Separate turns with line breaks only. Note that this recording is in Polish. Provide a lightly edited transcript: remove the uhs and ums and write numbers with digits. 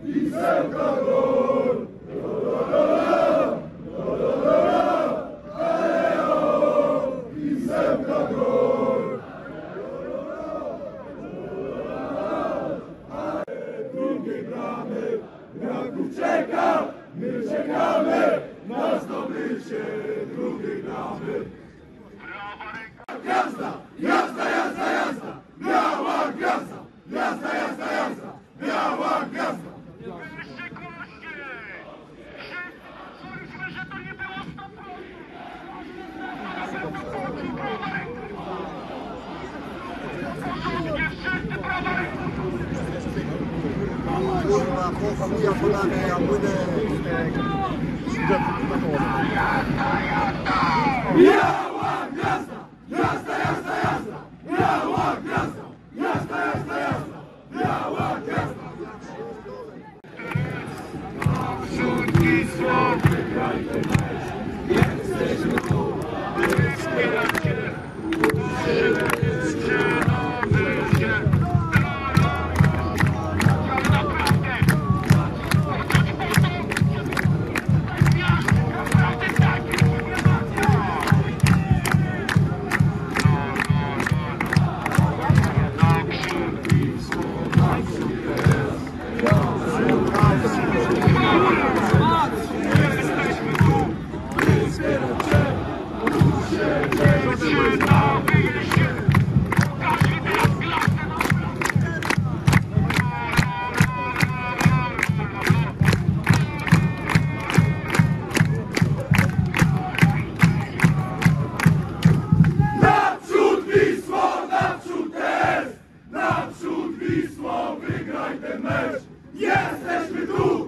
Wisełka gol! Wisełka gol! Drugiej bramy Kraków czeka, my czekamy na zdobycie drugiej bramy. Gwiazda! Jazda, jazda, jazda! Biała gwiazda! Jazda, jazda, jazda! Biała gwiazda! Czuliśmy, że to nie było 100%. Prawa ręka!
Kurwa, chłopak, ja podamy, ja płynę.
Biała gwiazda! Jazda, jazda, jazda! Biała gwiazda! Jazda, jazda, jazda! Biała gwiazda! Naprzód Wisła, wygraj ten mecz! Jesteśmy tu, by wspierać Cię! Żyjecie na wyjście! Naprzód Wisło, wygraj ten mecz! Jesteśmy tu!